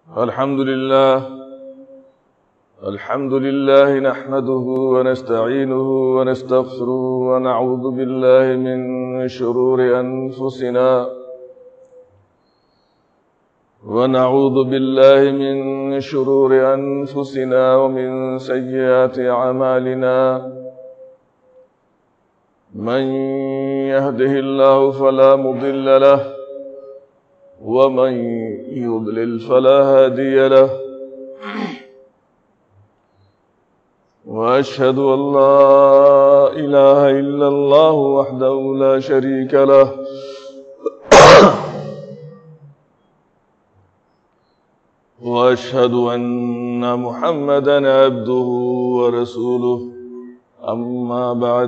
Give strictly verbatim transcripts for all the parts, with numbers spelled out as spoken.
الحمد لله الحمد لله نحمده ونستعينه ونستغفره ونعوذ بالله من شرور أنفسنا ونعوذ بالله من شرور أنفسنا ومن سيئات أعمالنا من يهده الله فلا مضل له ومن يضلل فلا هادي له وأشهد أن لا إله إلا الله وحده لا شريك له وأشهد أن محمدا عبده ورسوله أما بعد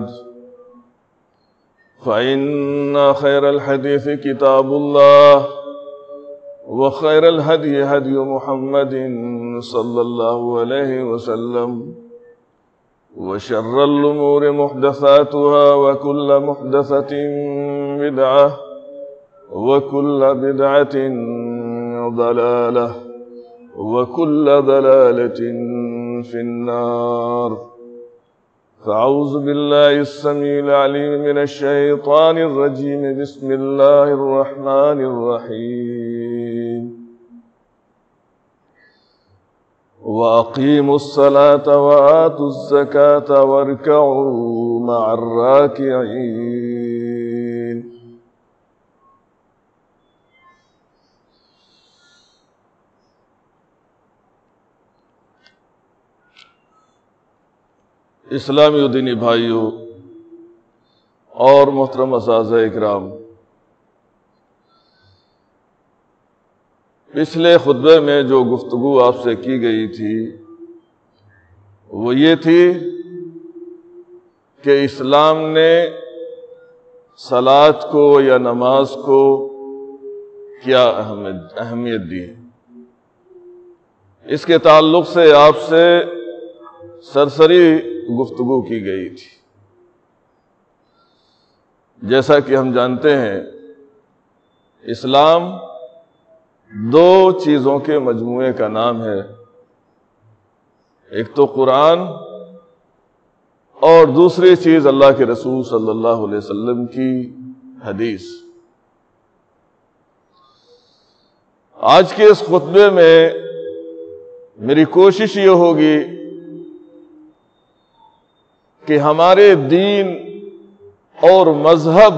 فإن خير الحديث كتاب الله وخير الهدي هدي محمد صلى الله عليه وسلم وشر الأمور محدثاتها وكل محدثة بدعة وكل بدعة ضلالة وكل ضلالة في النار. فأعوذ بالله السميع العليم من الشيطان الرجيم. بسم الله الرحمن الرحيم. وأقيموا الصلاة وآتوا الزكاة واركعوا مع الراكعين. اسلامی و دینی بھائیوں اور محترم اساتذہ اکرام، پچھلے خطبے میں جو گفتگو آپ سے کی گئی تھی وہ یہ تھی کہ اسلام نے صلاۃ کو یا نماز کو کیا اہمیت دی ہے۔ اس کے تعلق سے آپ سے سرسری گفتگو کی گئی تھی۔ جیسا کہ ہم جانتے ہیں اسلام دو چیزوں کے مجموعے کا نام ہے، ایک تو قرآن اور دوسری چیز اللہ کے رسول صلی اللہ علیہ وسلم کی حدیث۔ آج کے اس خطبے میں میری کوشش یہ ہوگی کہ ہمارے دین اور مذہب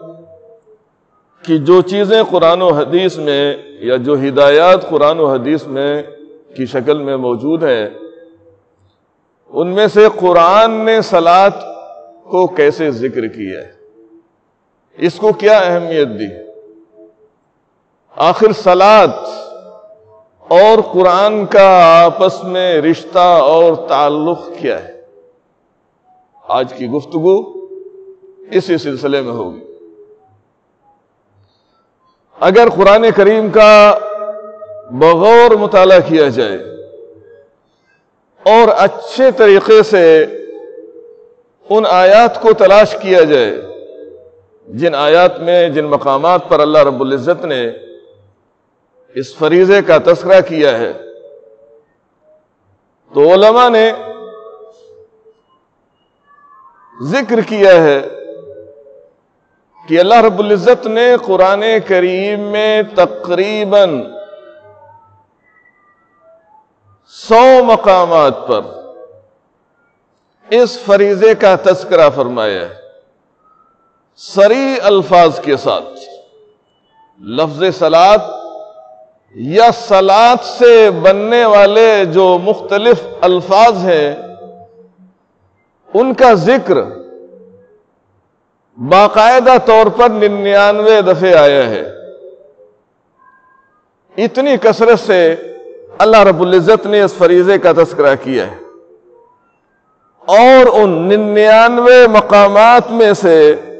کی جو چیزیں قرآن و حدیث میں یا جو ہدایات قرآن و حدیث میں کی شکل میں موجود ہیں، ان میں سے قرآن نے صلاۃ کو کیسے ذکر کیا ہے، اس کو کیا اہمیت دی، آخر صلاۃ اور قرآن کا آپس میں رشتہ اور تعلق کیا ہے۔ آج کی گفتگو اسی سلسلے میں ہوگی۔ اگر قرآن کریم کا بغور مطالعہ کیا جائے اور اچھے طریقے سے ان آیات کو تلاش کیا جائے جن آیات میں جن مقامات پر اللہ رب العزت نے اس فریضے کا تذکرہ کیا ہے، تو علماء نے ذکر کیا ہے کہ اللہ رب العزت نے قرآن کریم میں تقریباً سو مقامات پر اس فریضے کا تذکرہ فرمایا ہے، صریح الفاظ کے ساتھ۔ لفظ صلاۃ یا صلاۃ سے بننے والے جو مختلف الفاظ ہیں ان کا ذکر باقاعدہ طور پر ننانوے دفعے آیا ہے۔ اتنی کثرت سے اللہ رب العزت نے اس فریضے کا تذکرہ کیا ہے، اور ان ننانوے مقامات میں سے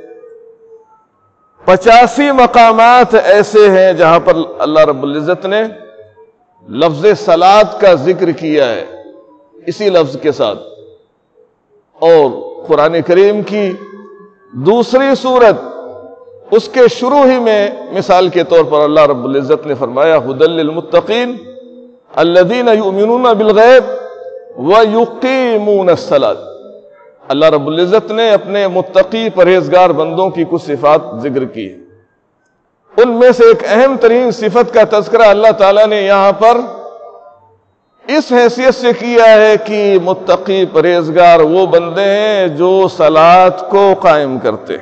پچاسی مقامات ایسے ہیں جہاں پر اللہ رب العزت نے لفظ صلاۃ کا ذکر کیا ہے اسی لفظ کے ساتھ۔ اور قرآن کریم کی دوسری سورت اس کے شروع ہی میں مثال کے طور پر اللہ رب العزت نے فرمایا ہدی للمتقین الذین یؤمنون بالغیب ویقیمون الصلاۃ. اللہ رب العزت نے اپنے متقی پرہیزگار بندوں کی کچھ صفات ذکر کی. ان میں سے ایک اہم ترین صفت کا تذکرہ اللہ تعالیٰ نے یہاں پر اس حیثیت سے کیا ہے کہ متقی پرہیزگار وہ بندے ہیں جو صلاۃ کو قائم کرتے.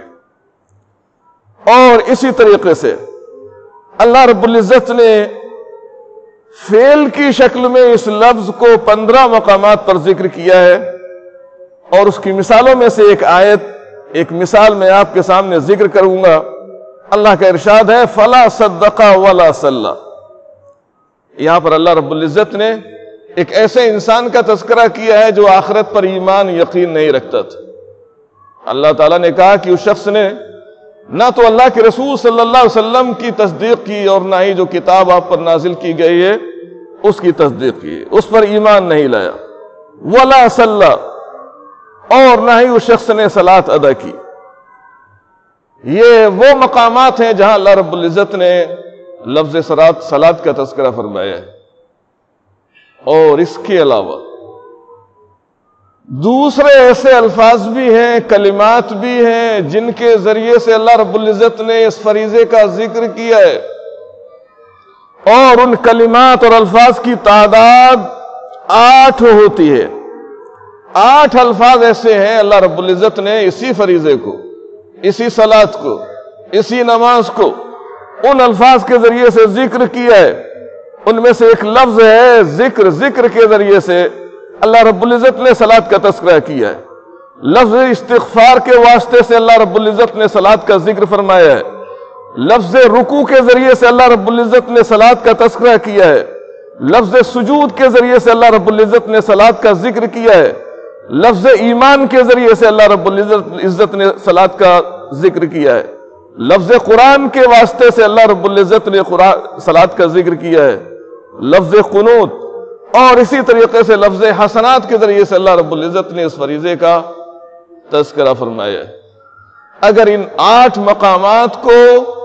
اور اسی طریقے سے اللہ رب العزت نے فعل کی شکل میں اس لفظ کو پندرہ مقامات پر ذکر کیا ہے، اور اس کی مثالوں میں سے ایک آیت، ایک مثال میں آپ کے سامنے ذکر کروں گا. اللہ کا ارشاد ہے فَلَا صَدَّقَ وَلَا صَلَّى. یہاں پر اللہ رب العزت نے ایک ایسے انسان کا تذکرہ کیا ہے جو آخرت پر ایمان یقین نہیں رکھتا تھا. اللہ تعالیٰ نے کہا کہ اس شخص نے نہ تو اللہ کے رسول صلی اللہ علیہ وسلم کی تصدیق کی اور نہ ہی جو کتاب آپ پر نازل کی گئی ہے اس کی تصدیق کی، اس پر ایمان نہیں لایا. وَلَا صَلَّى، اور نہ ہی اس شخص نے صلاۃ ادا کی. یہ وہ مقامات ہیں جہاں اللہ رب العزت نے لفظ صلاۃ کا تذکرہ فرمایا ہے. اور اس کے علاوہ دوسرے ایسے الفاظ بھی ہیں، کلمات بھی ہیں جن کے ذریعے سے اللہ رب العزت نے اس فریضے کا ذکر کیا ہے، اور ان کلمات اور الفاظ کی تعداد آٹھ ہوتی ہے. آٹھ الفاظ ایسے ہیں اللہ رب العزت نے اسی فریضے کو، اسی صلاۃ کو، اسی نماز کو ان الفاظ کے ذریعے سے ذکر کیا ہے. ان میں سے ایک لفظ ہے ذکر. ذکر کے ذریعے سے اللہ رب العزت نے صلاۃ کا تذکرہ کیا ہے. لفظ استغفار کے واسطے سے اللہ رب العزت نے صلاۃ کا ذکر فرمایا ہے. لفظ رکوع کے ذریعے سے اللہ رب العزت نے صلاۃ کا تذکرہ کیا ہے. لفظ سجود کے ذریعے سے اللہ رب العزت نے صلاۃ کا ذکر کیا ہے. لفظ ایمان کے ذریعے سے اللہ رب العزت نے صلاۃ کا ذکر کیا ہے. لفظ قرآن کے واسطے سے اللہ رب العزت نے صلاۃ کا ذکر کیا ہے. لفظ قنوت اور اسی طریقے سے لفظ حسنات کے ذریعے سے اللہ رب العزت نے اس فریضے کا تذکرہ فرمایا ہے. اگر ان آٹھ مقامات کو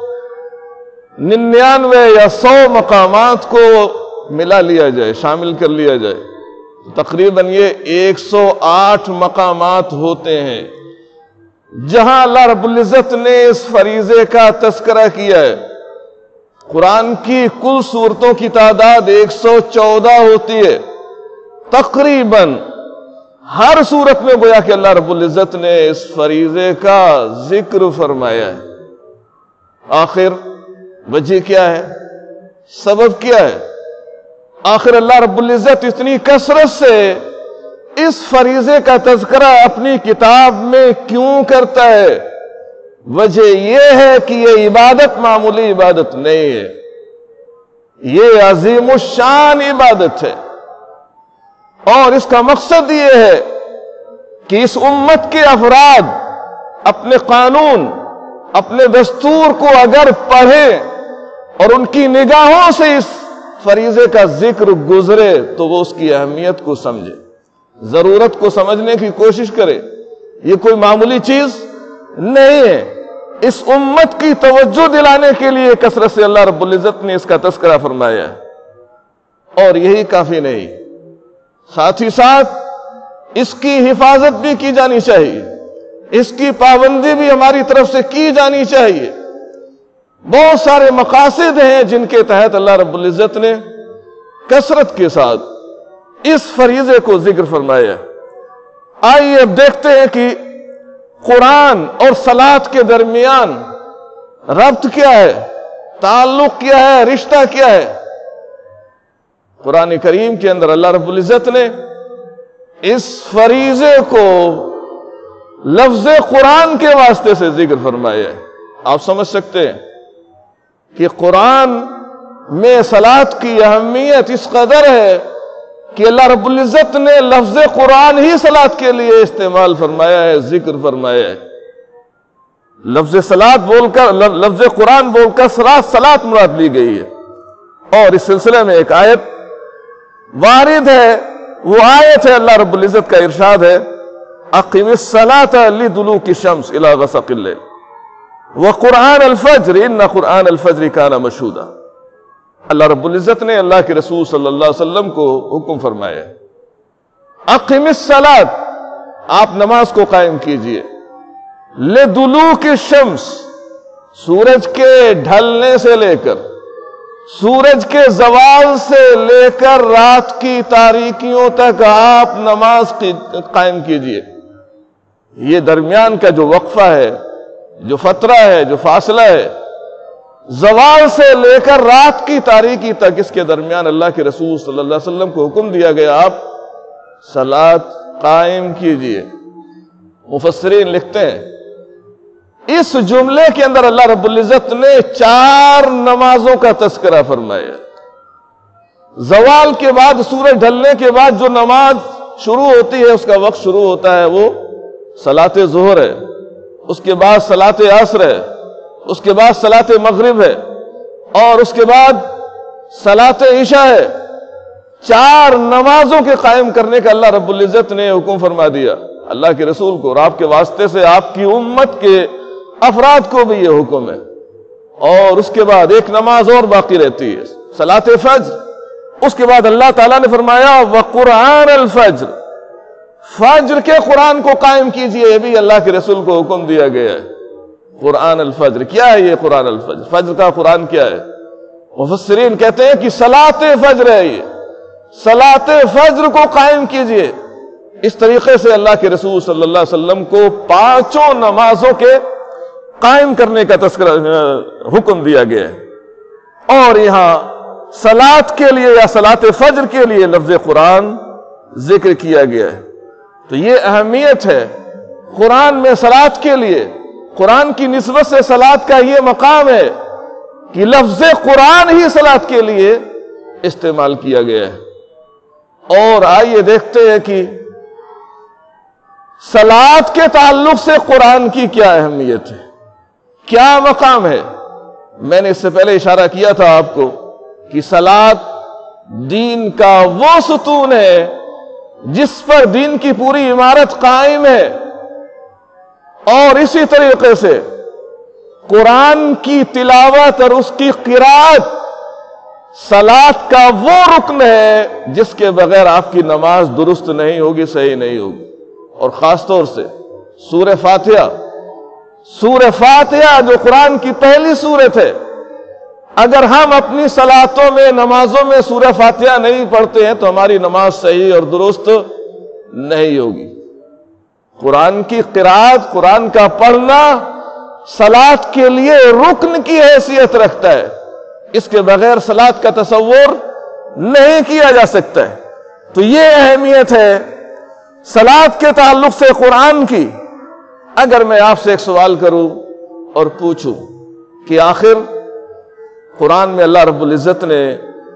ننانوے یا سو مقامات کو ملا لیا جائے، شامل کر لیا جائے، تقریباً یہ ایک سو آٹھ مقامات ہوتے ہیں جہاں اللہ رب العزت نے اس فریضے کا تذکرہ کیا ہے. قرآن کی کل سورتوں کی تعداد ایک سو چودہ ہوتی ہے. تقریباً ہر سورت میں گویا کہ اللہ رب العزت نے اس فریضے کا ذکر فرمایا ہے. آخر وجہ کیا ہے؟ سبب کیا ہے؟ آخر اللہ رب العزت اتنی کثرت سے اس فریضے کا تذکرہ اپنی کتاب میں کیوں کرتا ہے؟ وجہ یہ ہے کہ یہ عبادت معمولی عبادت نہیں ہے، یہ عظیم الشان عبادت ہے. اور اس کا مقصد یہ ہے کہ اس امت کے افراد اپنے قانون، اپنے دستور کو اگر پڑھیں اور ان کی نگاہوں سے اس فریضے کا ذکر گزرے تو وہ اس کی اہمیت کو سمجھے، ضرورت کو سمجھنے کی کوشش کرے. یہ کوئی معمولی چیز نہیں ہے. اس امت کی توجہ دلانے کے لیے کثرت سے اللہ رب العزت نے اس کا تذکرہ فرمایا ہے. اور یہی کافی نہیں، ساتھ ہی ساتھ اس کی حفاظت بھی کی جانی چاہیے، اس کی پابندی بھی ہماری طرف سے کی جانی چاہیے. بہت سارے مقاصد ہیں جن کے تحت اللہ رب العزت نے کثرت کے ساتھ اس فریضے کو ذکر فرمایا ہے. آئیے اب دیکھتے ہیں کہ قرآن اور صلاۃ کے درمیان ربط کیا ہے، تعلق کیا ہے، رشتہ کیا ہے. قرآن کریم کے اندر اللہ رب العزت نے اس فریضے کو لفظ قرآن کے واسطے سے ذکر فرمایا ہے. آپ سمجھ سکتے ہیں کہ قرآن میں صلاۃ کی اہمیت اس قدر ہے کہ اللہ رب العزت نے لفظ قرآن ہی صلاۃ کے لیے استعمال فرمایا ہے، ذکر فرمایا ہے. لفظ صلاۃ بول کر، لفظ قرآن بول کر صلاۃ مراد لی گئی ہے. اور اس سلسلے میں ایک آیت وارد ہے، وہ آیت ہے اللہ رب العزت کا ارشاد ہے اقم الصلاۃ لدلوک الشمس الی غسق الليل وقرآن الفجر ان قرآن الفجر کان مشہودا. اللہ رب العزت نے اللہ کے رسول صلی اللہ علیہ وسلم کو حکم فرمایا، اقم الصلاۃ، آپ نماز کو قائم کیجئے، لدلوک الشمس، سورج کے ڈھلنے سے لے کر سورج کے زوال سے لے کر رات کی تاریکیوں تک آپ نماز قائم کیجئے۔ یہ درمیان کا جو وقفہ ہے، جو فترہ ہے، جو فاصلہ ہے، زوال سے لے کر رات کی تاریکی تک، اس کے درمیان اللہ کے رسول صلی اللہ علیہ وسلم کو حکم دیا گیا آپ صلاۃ قائم کیجئے۔ مفسرین لکھتے ہیں اس جملے کے اندر اللہ رب العزت نے چار نمازوں کا تذکرہ فرمایا۔ زوال کے بعد، سورج ڈھلنے کے بعد جو نماز شروع ہوتی ہے، اس کا وقت شروع ہوتا ہے، وہ صلاۃ ظہر ہے، اس کے بعد صلاۃ عصر ہے، اس کے بعد صلاۃ مغرب ہے، اور اس کے بعد صلاۃ عشاء ہے۔ چار نمازوں کے قائم کرنے کا اللہ رب العزت نے حکم فرما دیا اللہ کے رسول کو، اور آپ کے واسطے سے آپ کی امت کے افراد کو بھی یہ حکم ہے۔ اور اس کے بعد ایک نماز اور باقی رہتی ہے، صلاۃ فجر۔ اس کے بعد اللہ تعالیٰ نے فرمایا وَقُرْآنَ الْفَجْرِ، فجر کے قرآن کو قائم کیجئے، یہ بھی اللہ کے رسول کو حکم دیا گیا ہے۔ قرآن الفجر کیا ہے؟ یہ قرآن الفجر، فجر کا قرآن کیا ہے؟ مفسرین کہتے ہیں کہ صلاۃ فجر ہے، یہ صلاۃ فجر کو قائم کیجئے۔ اس طریقے سے اللہ کے رسول صلی اللہ علیہ وسلم کو پانچوں نمازوں کے قائم کرنے کا تذکرہ حکم دیا گیا ہے، اور یہاں صلاۃ کے لیے یا صلاۃ فجر کے لیے لفظ قرآن ذکر کیا گیا ہے۔ تو یہ اہمیت ہے قرآن میں صلاۃ کے لیے، قرآن کی نسبت سے صلاۃ کا یہ مقام ہے کہ لفظ قرآن ہی صلاۃ کے لیے استعمال کیا گیا ہے۔ اور آئیے دیکھتے ہیں کہ صلاۃ کے تعلق سے قرآن کی کیا اہمیت ہے، کیا مقام ہے۔ میں نے اس سے پہلے اشارہ کیا تھا آپ کو کہ صلاۃ دین کا وہ ستون ہے جس پر دین کی پوری عمارت قائم ہے، اور اسی طریقے سے قرآن کی تلاوت اور اس کی قرات صلاۃ کا وہ رکن ہے جس کے بغیر آپ کی نماز درست نہیں ہوگی، صحیح نہیں ہوگی۔ اور خاص طور سے سورہ فاتحہ، سورہ فاتحہ جو قرآن کی پہلی سورت ہے، اگر ہم اپنی صلاتوں میں، نمازوں میں سورہ فاتحہ نہیں پڑھتے ہیں تو ہماری نماز صحیح اور درست نہیں ہوگی۔ قرآن کی قرات، قرآن کا پڑھنا صلاۃ کے لیے رکن کی حیثیت رکھتا ہے، اس کے بغیر صلاۃ کا تصور نہیں کیا جا سکتا ہے۔ تو یہ اہمیت ہے صلاۃ کے تعلق سے قرآن کی۔ اگر میں آپ سے ایک سوال کروں اور پوچھوں کہ آخر قرآن میں اللہ رب العزت نے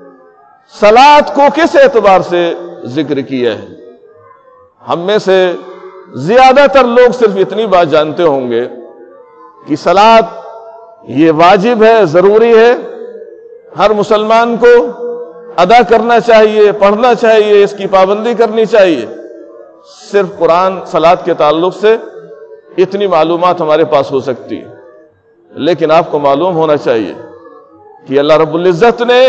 صلاۃ کو کس اعتبار سے ذکر کیا ہے، ہم میں سے زیادہ تر لوگ صرف اتنی بات جانتے ہوں گے کہ صلاۃ یہ واجب ہے، ضروری ہے، ہر مسلمان کو ادا کرنا چاہیے، پڑھنا چاہیے، اس کی پابندی کرنی چاہیے۔ صرف قرآن صلاۃ کے تعلق سے اتنی معلومات ہمارے پاس ہو سکتی ہے، لیکن آپ کو معلوم ہونا چاہیے کہ اللہ رب العزت نے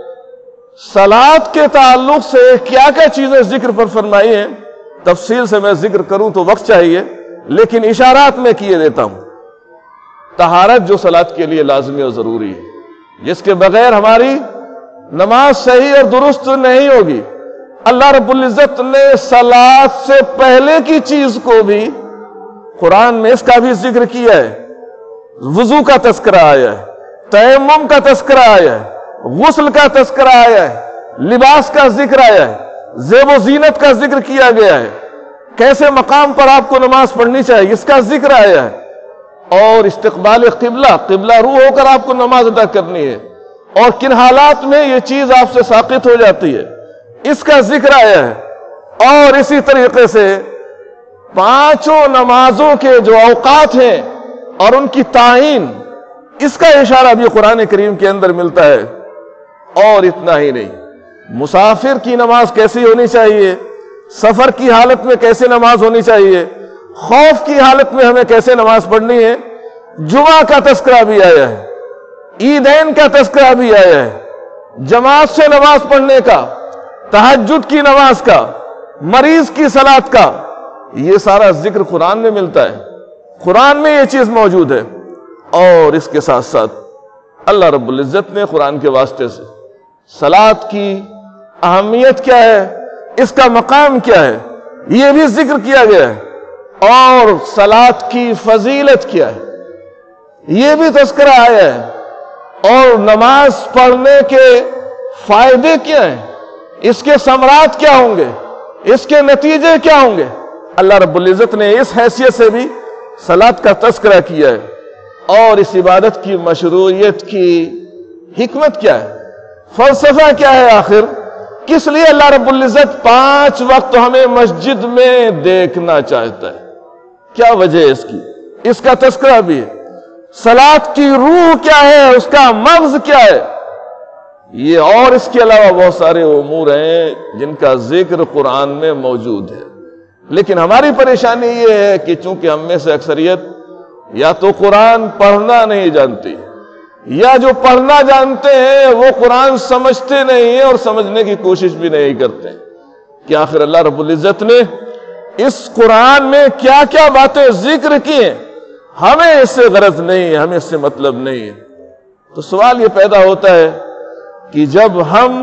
صلاۃ کے تعلق سے کیا کیا چیزیں ذکر پر فرمائی ہیں۔ تفصیل سے میں ذکر کروں تو وقت چاہیے، لیکن اشارات میں کیے دیتا ہوں۔ طہارت جو صلاۃ کے لیے لازمی اور ضروری ہے، جس کے بغیر ہماری نماز صحیح اور درست نہیں ہوگی۔ اللہ رب العزت نے صلاۃ سے پہلے کی چیز کو بھی قرآن میں اس کا بھی ذکر کیا ہے۔ وضو کا تذکرہ آیا ہے، تیمم کا تذکرہ آیا ہے، غسل کا تذکرہ آیا ہے، لباس کا ذکر آیا ہے، زیب و زینت کا ذکر کیا گیا ہے، کیسے مقام پر آپ کو نماز پڑھنی چاہیے اس کا ذکر آیا ہے، اور استقبال قبلہ، قبلہ رو ہو کر آپ کو نماز ادا کرنی ہے، اور کن حالات میں یہ چیز آپ سے ساقط ہو جاتی ہے اس کا ذکر آیا ہے۔ اور اسی طریقے سے پانچوں نمازوں کے جو اوقات ہیں اور ان کی تعین، اس کا اشارہ بھی قرآن کریم کے اندر ملتا ہے۔ اور اتنا ہی نہیں، مسافر کی نماز کیسی ہونی چاہیے، سفر کی حالت میں کیسے نماز ہونی چاہیے، خوف کی حالت میں ہمیں کیسے نماز پڑھنی ہے، جمعہ کا تذکرہ بھی آیا ہے، عیدین کا تذکرہ بھی آیا ہے، جماعت سے نماز پڑھنے کا، تہجد کی نماز کا، مریض کی صلات کا، یہ سارا ذکر قرآن میں ملتا ہے، قرآن میں یہ چیز موجود ہے۔ اور اس کے ساتھ ساتھ اللہ رب العزت نے قرآن کے واسطے سے صلات کی اہمیت کیا ہے، اس کا مقام کیا ہے، یہ بھی ذکر کیا گیا ہے، اور صلات کی فضیلت کیا ہے یہ بھی تذکرہ آیا ہے، اور نماز پڑھنے کے فائدے کیا ہیں، اس کے ثمرات کیا ہوں گے، اس کے نتیجے کیا ہوں گے۔ اللہ رب العزت نے اس حیثیت سے بھی صلات کا تذکرہ کیا ہے، اور اس عبادت کی مشروعیت کی حکمت کیا ہے، فلسفہ کیا ہے، آخر کس لیے اللہ رب العزت پانچ وقت ہمیں مسجد میں دیکھنا چاہتا ہے، کیا وجہ ہے اس کی، اس کا تذکرہ بھی ہے۔ صلات کی روح کیا ہے، اس کا مغز کیا ہے، یہ اور اس کے علاوہ بہت سارے امور ہیں جن کا ذکر قرآن میں موجود ہے۔ لیکن ہماری پریشانی یہ ہے کہ چونکہ ہم میں سے اکثریت یا تو قرآن پڑھنا نہیں جانتی، یا جو پڑھنا جانتے ہیں وہ قرآن سمجھتے نہیں ہیں اور سمجھنے کی کوشش بھی نہیں کرتے کہ آخر اللہ رب العزت نے اس قرآن میں کیا کیا باتیں ذکر کی ہیں، ہمیں اس سے غرض نہیں ہے، ہمیں اس سے مطلب نہیں ہے۔ تو سوال یہ پیدا ہوتا ہے کہ جب ہم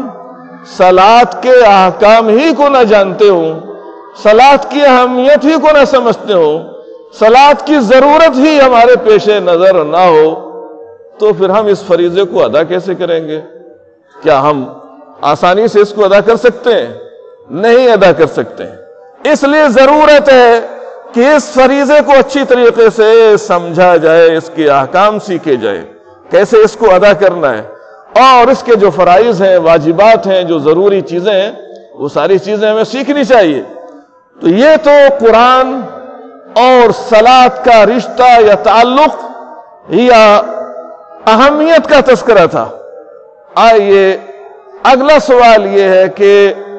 صلات کے احکام ہی کو نہ جانتے ہوں، صلات کی اہمیت ہی کو نہ سمجھتے ہوں، صلات کی ضرورت ہی ہمارے پیش نظر نہ ہو، تو پھر ہم اس فریضے کو ادا کیسے کریں گے؟ کیا ہم آسانی سے اس کو ادا کر سکتے ہیں؟ نہیں ادا کر سکتے ہیں۔ اس لیے ضرورت ہے کہ اس فریضے کو اچھی طریقے سے سمجھا جائے، اس کے احکام سیکھے جائے، کیسے اس کو ادا کرنا ہے، اور اس کے جو فرائض ہیں، واجبات ہیں، جو ضروری چیزیں ہیں، وہ ساری چیزیں ہمیں سیکھنی چاہیے۔ تو یہ تو قرآن اور صلات کا رشتہ یا تعلق یا اہمیت کا تذکرہ تھا۔ آئیے اگلا سوال یہ ہے کہ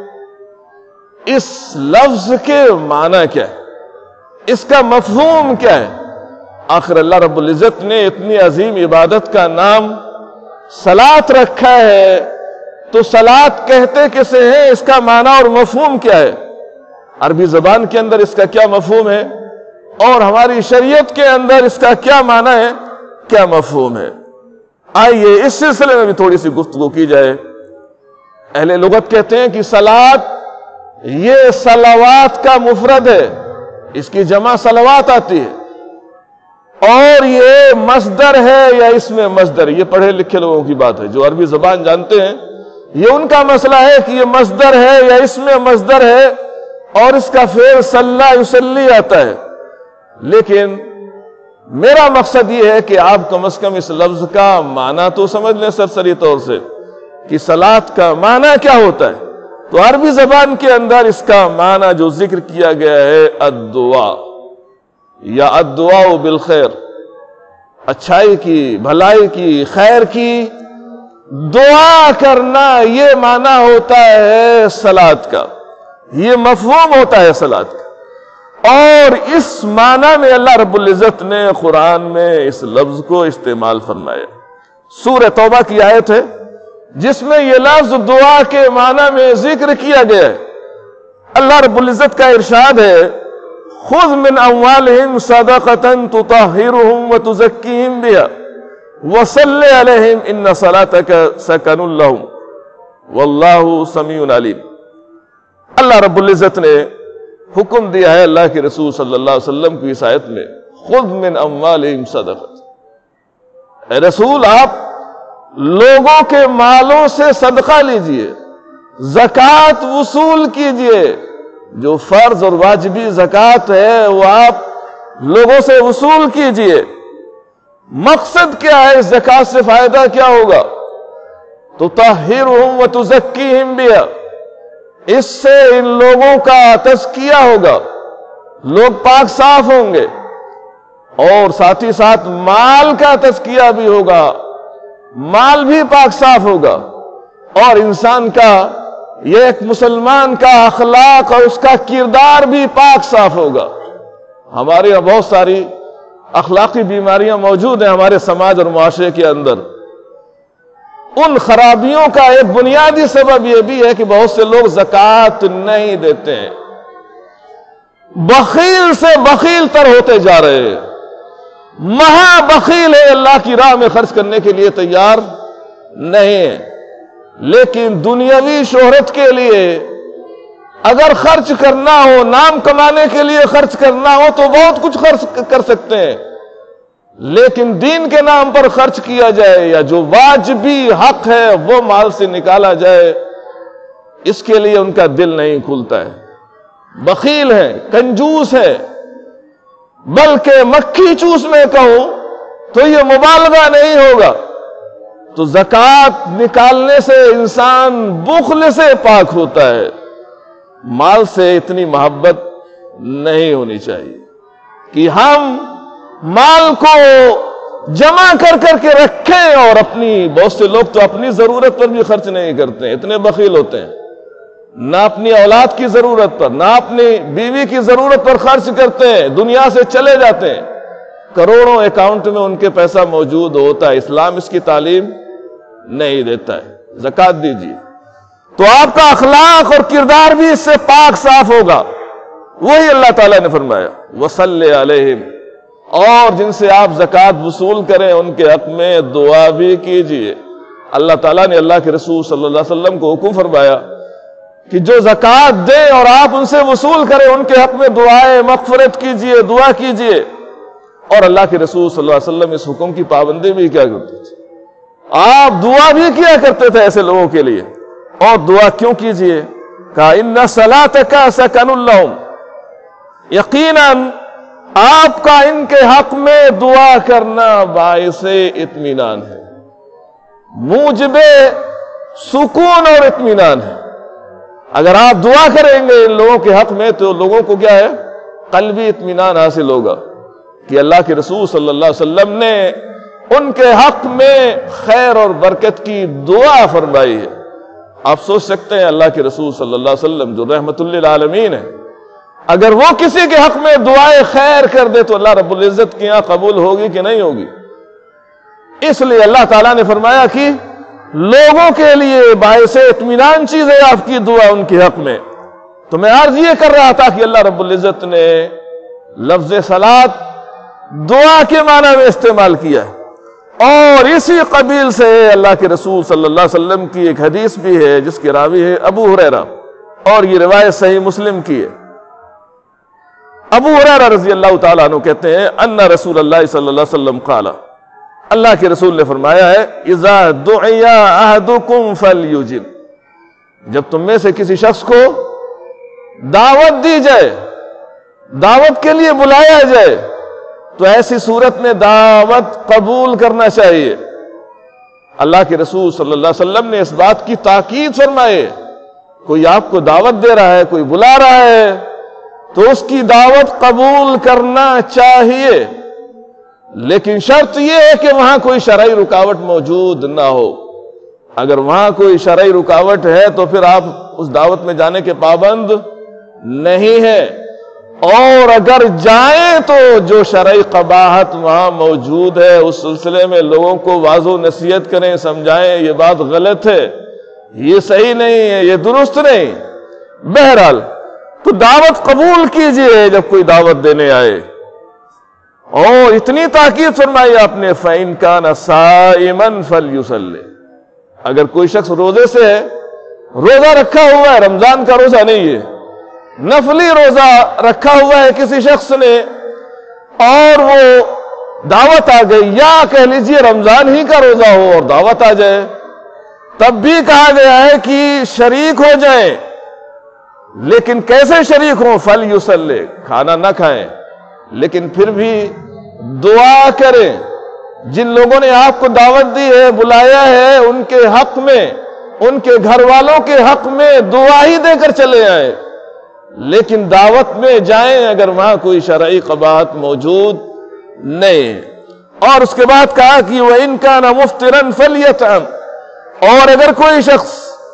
اس لفظ کے معنی کیا ہے، اس کا مفہوم کیا ہے؟ آخر اللہ رب العزت نے اتنی عظیم عبادت کا نام صلات رکھا ہے، تو صلات کہتے کسے ہیں، اس کا معنی اور مفہوم کیا ہے؟ عربی زبان کے اندر اس کا کیا مفہوم ہے، اور ہماری شریعت کے اندر اس کا کیا معنی ہے، کیا مفہوم ہے؟ آئیے اس سلسلے میں بھی تھوڑی سی گفتگو کی جائے۔ اہل لغت کہتے ہیں کہ صلات یہ صلوات کا مفرد ہے، اس کی جمع صلوات آتی ہے، اور یہ مصدر ہے یا اس میں مصدر، یہ پڑھے لکھے لوگوں کی بات ہے، جو عربی زبان جانتے ہیں یہ ان کا مسئلہ ہے کہ یہ مصدر ہے یا اس میں مصدر ہے، اور اس کا فعل صلی یصلی آتا ہے۔ لیکن میرا مقصد یہ ہے کہ آپ کم از کم اس لفظ کا معنی تو سمجھ لیں سرسری طور سے کہ صلات کا معنی کیا ہوتا ہے۔ تو عربی زبان کے اندر اس کا معنی جو ذکر کیا گیا ہے الدعا یا الدعاء بالخیر، اچھائی کی، بھلائی کی، خیر کی دعا کرنا، یہ معنی ہوتا ہے صلات کا، یہ مفہوم ہوتا ہے صلات کا۔ اور اس معنی میں اللہ رب العزت نے قرآن میں اس لفظ کو استعمال فرمایا۔ سورہ توبہ کی آیت ہے جس میں یہ لفظ دعا کے معنی میں ذکر کیا گیا ہے۔ اللہ رب العزت کا ارشاد ہے خذ من اموالہم صدقۃ تطہرہم وتزکیہم بہا وصل علیہم ان صلاتک سکن لہم واللہ سمیع علیم۔ اللہ رب العزت نے حکم دیا ہے اللہ کے رسول صلی اللہ علیہ وسلم کی اس آیت میں خذ من اموالہم صدقۃ، اے رسول آپ لوگوں کے مالوں سے صدقہ لیجئے، زکوٰۃ وصول کیجئے، جو فرض اور واجبی زکوٰۃ ہے وہ آپ لوگوں سے وصول کیجئے۔ مقصد کیا ہے، اس زکوٰۃ سے فائدہ کیا ہوگا؟ تطہرہم وتزکیہم بہا، اس سے ان لوگوں کا تزکیہ ہوگا، لوگ پاک صاف ہوں گے، اور ساتھ ہی ساتھ مال کا تزکیہ بھی ہوگا، مال بھی پاک صاف ہوگا، اور انسان کا، یہ ایک مسلمان کا اخلاق اور اس کا کردار بھی پاک صاف ہوگا۔ ہمارے یہاں بہت ساری اخلاقی بیماریاں موجود ہیں ہمارے سماج اور معاشرے کے اندر، ان خرابیوں کا ایک بنیادی سبب یہ بھی ہے کہ بہت سے لوگ زکوٰۃ نہیں دیتے ہیں، بخیل سے بخیل تر ہوتے جا رہے ہیں، مہا بخیل ہے، اللہ کی راہ میں خرچ کرنے کے لیے تیار نہیں ہے، لیکن دنیاوی شہرت کے لیے اگر خرچ کرنا ہو، نام کمانے کے لیے خرچ کرنا ہو تو بہت کچھ خرچ کر سکتے ہیں، لیکن دین کے نام پر خرچ کیا جائے یا جو واجبی حق ہے وہ مال سے نکالا جائے، اس کے لیے ان کا دل نہیں کھلتا ہے، بخیل ہے، کنجوس ہے، بلکہ مکھی چوس میں کہوں تو یہ مبالغہ نہیں ہوگا۔ تو زکوٰۃ نکالنے سے انسان بخل سے پاک ہوتا ہے، مال سے اتنی محبت نہیں ہونی چاہیے کہ ہم مال کو جمع کر کر کے رکھیں، اور اپنی بہت سے لوگ تو اپنی ضرورت پر بھی خرچ نہیں کرتے، اتنے بخیل ہوتے ہیں، نہ اپنی اولاد کی ضرورت پر، نہ اپنی بیوی کی ضرورت پر خرچ کرتے ہیں، دنیا سے چلے جاتے ہیں، کروڑوں اکاؤنٹ میں ان کے پیسہ موجود ہوتا ہے، اسلام اس کی تعلیم نہیں دیتا ہے۔ زکوٰۃ دیجیے تو آپ کا اخلاق اور کردار بھی اس سے پاک صاف ہوگا، وہی اللہ تعالیٰ نے فرمایا وَصَلِّ عَلَيْهِمْ، اور جن سے آپ زکوٰۃ وصول کریں ان کے حق میں دعا بھی کیجیے۔ اللہ تعالیٰ نے اللہ کے رسول صلی اللہ علیہ وسلم کو حکم فرمایا کہ جو زکوٰۃ دیں اور آپ ان سے وصول کریں ان کے حق میں دعائیں مغفرت کیجیے، دعا کیجیے، اور اللہ کے رسول صلی اللہ علیہ وسلم اس حکم کی پابندی بھی کیا کرتے تھے، آپ دعا بھی کیا کرتے تھے ایسے لوگوں کے لیے۔ اور دعا کیوں کیجیے؟ کہا اِنَّ صَلَاتَكَ سَكَنٌ لَهُمْ، یقیناً آپ کا ان کے حق میں دعا کرنا باعث اطمینان ہے، موجب سکون اور اطمینان ہے۔ اگر آپ دعا کریں گے ان لوگوں کے حق میں تو لوگوں کو کیا ہے، قلبی اطمینان حاصل ہوگا کہ اللہ کے رسول صلی اللہ علیہ وسلم نے ان کے حق میں خیر اور برکت کی دعا فرمائی ہے۔ آپ سوچ سکتے ہیں اللہ کے رسول صلی اللہ علیہ وسلم جو رحمت للعالمین ہے، اگر وہ کسی کے حق میں دعائے خیر کر دے تو اللہ رب العزت کے یہاں قبول ہوگی کہ نہیں ہوگی؟ اس لیے اللہ تعالیٰ نے فرمایا کہ لوگوں کے لیے باعث اطمینان چیز ہے آپ کی دعا ان کے حق میں۔ تو میں عرض یہ کر رہا تھا کہ اللہ رب العزت نے لفظ صلاۃ دعا کے معنی میں استعمال کیا ہے، اور اسی قبیل سے اللہ کے رسول صلی اللہ علیہ وسلم کی ایک حدیث بھی ہے جس کے راوی ہے ابو ہریرہ، اور یہ روایت صحیح مسلم کی ہے۔ ابو ہریرہ رضی اللہ تعالیٰ عنہ کہتے ہیں ان رسول اللہ صلی اللہ علیہ وسلم قال، اللہ کے رسول نے فرمایا ہے اذا دعی احدکم فلیجب، جب تم میں سے کسی شخص کو دعوت دی جائے، دعوت کے لیے بلایا جائے، تو ایسی صورت میں دعوت قبول کرنا چاہیے۔ اللہ کے رسول صلی اللہ علیہ وسلم نے اس بات کی تاکید فرمائی، کوئی آپ کو دعوت دے رہا ہے، کوئی بلا رہا ہے تو اس کی دعوت قبول کرنا چاہیے، لیکن شرط یہ ہے کہ وہاں کوئی شرعی رکاوٹ موجود نہ ہو۔ اگر وہاں کوئی شرعی رکاوٹ ہے تو پھر آپ اس دعوت میں جانے کے پابند نہیں ہیں، اور اگر جائیں تو جو شرعی قباحت وہاں موجود ہے اس سلسلے میں لوگوں کو واضح نصیحت کریں، سمجھائیں یہ بات غلط ہے، یہ صحیح نہیں ہے، یہ درست نہیں۔ بہرحال تو دعوت قبول کیجئے جب کوئی دعوت دینے آئے، اور اتنی تاکید فرمائی آپ نے فَإِن كَانَ صَائِمًا فَلْيُصَلِّ، اگر کوئی شخص روزے سے ہے، روزہ رکھا ہوا ہے، رمضان کا روزہ نہیں ہے، نفلی روزہ رکھا ہوا ہے کسی شخص نے، اور وہ دعوت آ گئی، یا کہہ لیجئے رمضان ہی کا روزہ ہو اور دعوت آ جائے، تب بھی کہا گیا ہے کہ شریک ہو جائیں، لیکن کیسے شریک ہوں؟ فَلْيُصَلِّ، کھانا نہ کھائیں لیکن پھر بھی دعا کریں۔ جن لوگوں نے آپ کو دعوت دی ہے، بلایا ہے، ان کے حق میں، ان کے گھر والوں کے حق میں دعا ہی دے کر چلے آئیں، لیکن دعوت میں جائیں اگر وہاں کوئی شرعی قباحت موجود نہیں۔ اور اس کے بعد کہا کہ وَإِن كَانَ مُفْطِرًا فَلْيَطْعَمْ، اور اگر کوئی شخص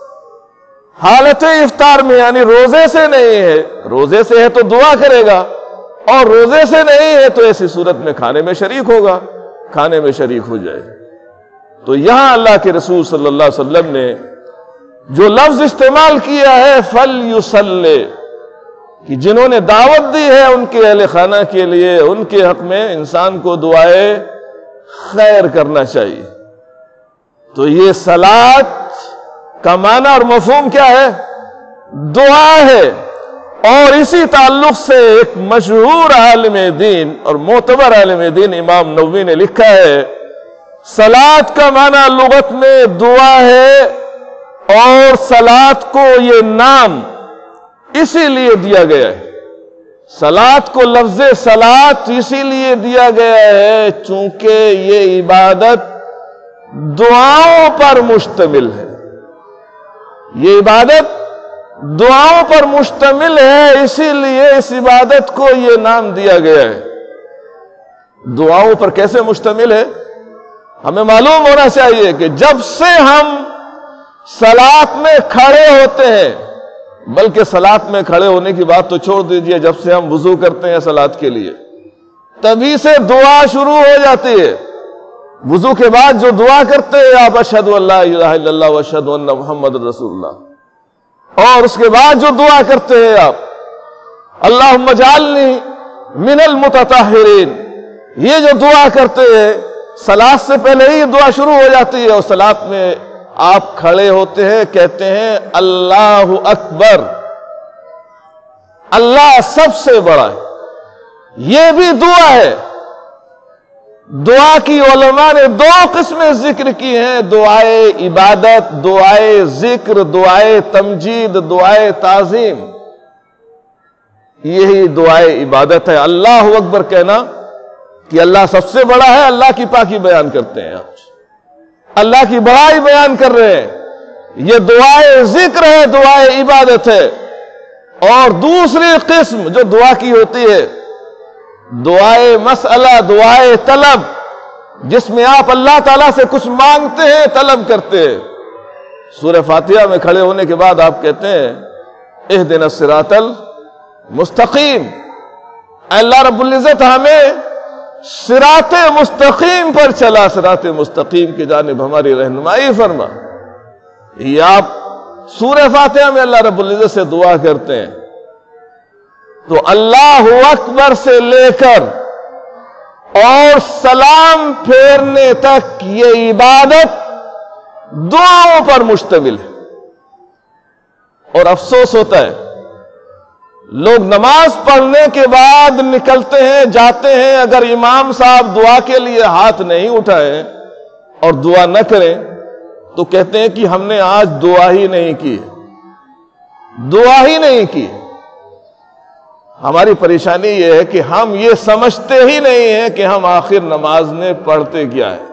حالت افطار میں یعنی روزے سے نہیں ہے، روزے سے ہے تو دعا کرے گا، اور روزے سے نہیں ہے تو ایسی صورت میں کھانے میں شریک ہوگا، کھانے میں شریک ہو جائے۔ تو یہاں اللہ کے رسول صلی اللہ علیہ وسلم نے جو لفظ استعمال کیا ہے فَلْيُصَلِّ، کہ جنہوں نے دعوت دی ہے ان کے اہل خانہ کے لیے، ان کے حق میں انسان کو دعائے خیر کرنا چاہیے۔ تو یہ صلاۃ کا معنی اور مفہوم کیا ہے؟ دعا ہے۔ اور اسی تعلق سے ایک مشہور عالم دین اور معتبر عالم دین امام نووی نے لکھا ہے، صلاۃ کا معنی لغت میں دعا ہے، اور صلاۃ کو یہ نام اسی لیے دیا گیا ہے، صلاۃ کو لفظ صلاۃ اسی لیے دیا گیا ہے چونکہ یہ عبادت دعاؤں پر مشتمل ہے، یہ عبادت دعاؤں پر مشتمل ہے، اسی لیے اس عبادت کو یہ نام دیا گیا ہے۔ دعاؤں پر کیسے مشتمل ہے؟ ہمیں معلوم ہونا چاہیے کہ جب سے ہم صلاۃ میں کھڑے ہوتے ہیں، بلکہ صلاۃ میں کھڑے ہونے کی بات تو چھوڑ دیجئے، جب سے ہم وضو کرتے ہیں صلاۃ کے لیے تبھی سے دعا شروع ہو جاتی ہے۔ وضو کے بعد جو دعا کرتے ہیں آپ اشہد ان لا الہ الا اللہ واشہد ان محمد رسول اللہ، اور اس کے بعد جو دعا کرتے ہیں آپ اللہم اجعلنی من المتطہرین، یہ جو دعا کرتے ہیں صلاۃ سے پہلے ہی دعا شروع ہو جاتی ہے، اور صلاۃ میں آپ کھڑے ہوتے ہیں، کہتے ہیں اللہ اکبر، اللہ سب سے بڑا ہے، یہ بھی دعا ہے۔ دعا کی علماء نے دو قسمیں ذکر کی ہیں، دعائے عبادت، دعائے ذکر، دعائے تمجید، دعائے تعظیم۔ یہی دعائے عبادت ہے، اللہ اکبر کہنا کہ اللہ سب سے بڑا ہے، اللہ کی پاکی بیان کرتے ہیں آپ، اللہ کی بڑائی بیان کر رہے ہیں، یہ دعائے ذکر ہے، دعائے عبادت ہے۔ اور دوسری قسم جو دعا کی ہوتی ہے دعائے مسئلہ، دعائے طلب، جس میں آپ اللہ تعالیٰ سے کچھ مانگتے ہیں، طلب کرتے ہیں۔ سورہ فاتحہ میں کھڑے ہونے کے بعد آپ کہتے ہیں اہدنا الصراط المستقیم، اللہ رب العزت ہمیں صراط مستقیم پر چلا، صراط مستقیم کی جانب ہماری رہنمائی فرما۔ یہ آپ سورہ فاتحہ میں اللہ رب العزت سے دعا کرتے ہیں۔ تو اللہ اکبر سے لے کر اور سلام پھیرنے تک یہ عبادت دعاؤں پر مشتمل ہے۔ اور افسوس ہوتا ہے لوگ نماز پڑھنے کے بعد نکلتے ہیں، جاتے ہیں، اگر امام صاحب دعا کے لیے ہاتھ نہیں اٹھائیں اور دعا نہ کریں تو کہتے ہیں کہ ہم نے آج دعا ہی نہیں کی، دعا ہی نہیں کی۔ ہماری پریشانی یہ ہے کہ ہم یہ سمجھتے ہی نہیں ہیں کہ ہم آخر نماز میں پڑھتے کیا ہے۔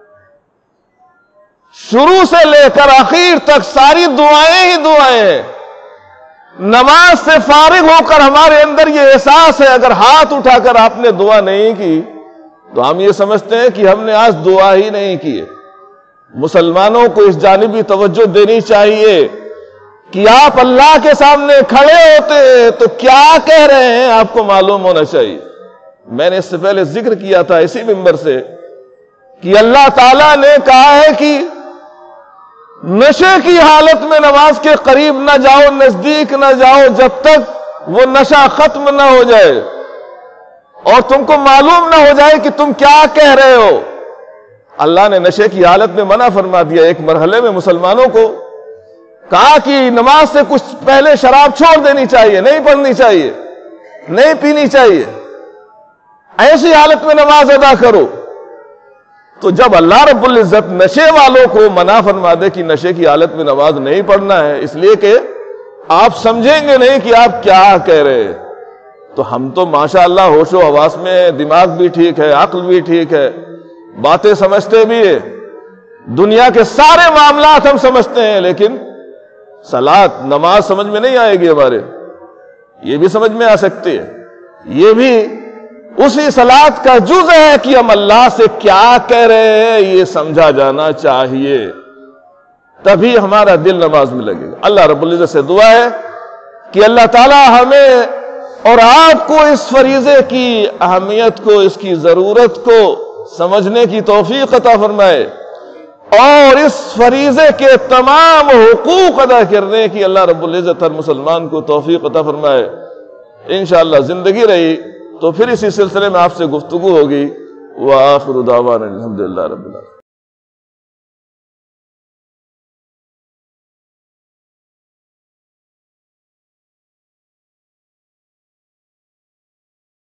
شروع سے لے کر آخر تک ساری دعائیں ہی دعائیں ہیں۔ نماز سے فارغ ہو کر ہمارے اندر یہ احساس ہے اگر ہاتھ اٹھا کر آپ نے دعا نہیں کی تو ہم یہ سمجھتے ہیں کہ ہم نے آج دعا ہی نہیں کی ہے۔ مسلمانوں کو اس جانب بھی توجہ دینی چاہیے کہ آپ اللہ کے سامنے کھڑے ہوتے ہیں تو کیا کہہ رہے ہیں آپ کو معلوم ہونا چاہیے۔ میں نے اس سے پہلے ذکر کیا تھا اسی منبر سے کہ اللہ تعالیٰ نے کہا ہے کہ نشے کی حالت میں نماز کے قریب نہ جاؤ، نزدیک نہ جاؤ جب تک وہ نشہ ختم نہ ہو جائے اور تم کو معلوم نہ ہو جائے کہ تم کیا کہہ رہے ہو۔ اللہ نے نشے کی حالت میں منع فرما دیا۔ ایک مرحلے میں مسلمانوں کو کہا کہ نماز سے کچھ پہلے شراب چھوڑ دینی چاہیے، نہیں پڑھنی چاہیے، نہیں پینی چاہیے، ایسی حالت میں نماز ادا کرو۔ تو جب اللہ رب العزت نشے والوں کو منع فرما دے کہ نشے کی حالت میں نماز نہیں پڑھنا ہے اس لیے کہ آپ سمجھیں گے نہیں کہ آپ کیا کہہ رہے ہیں، تو ہم تو ماشاءاللہ ہوش و حواس میں دماغ بھی ٹھیک ہے، عقل بھی ٹھیک ہے، باتیں سمجھتے بھی ہیں، دنیا کے سارے معاملات ہم سمجھتے ہیں، لیکن صلاۃ نماز سمجھ میں نہیں آئے گی ہمارے۔ یہ بھی سمجھ میں آ سکتی ہے، یہ بھی اسی صلاۃ کا جز ہے کہ ہم اللہ سے کیا کہہ رہے ہیں یہ سمجھا جانا چاہیے، تبھی ہمارا دل نماز میں لگے گا۔ اللہ رب العزت سے دعا ہے کہ اللہ تعالی ہمیں اور آپ کو اس فریضے کی اہمیت کو، اس کی ضرورت کو سمجھنے کی توفیق عطا فرمائے اور اس فریضے کے تمام حقوق ادا کرنے کی اللہ رب العزت ہر مسلمان کو توفیق عطا فرمائے۔ انشاءاللہ زندگی رہی تو پھر اسی سلسلے میں آپ سے گفتگو ہوگی۔ وآخر دعوانا الحمدللہ رب العالمین۔